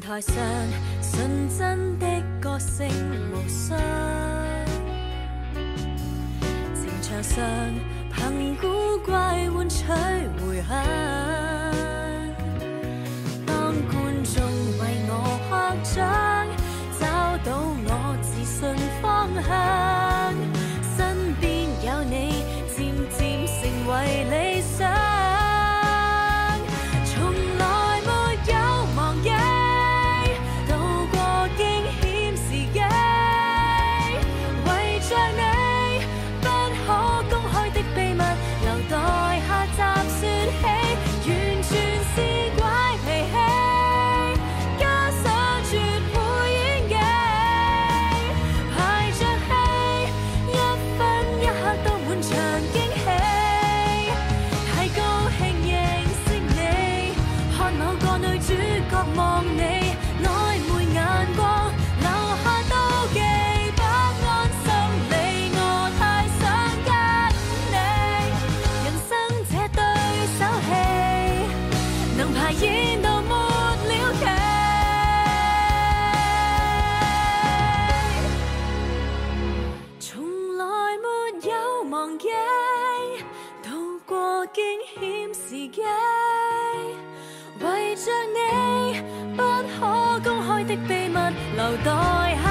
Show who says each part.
Speaker 1: 台上純真的歌聲無雙，情場上憑古怪換取迴響。當觀眾為我拍掌，找到我自信方向，身邊有你，漸漸成為理想。望你曖昧眼光，留下妒忌不安心理，我太想跟你。人生這對手戲，能排演到沒了期。從來沒有忘記，渡過驚險時機，為着你不可公開的秘密，留待下。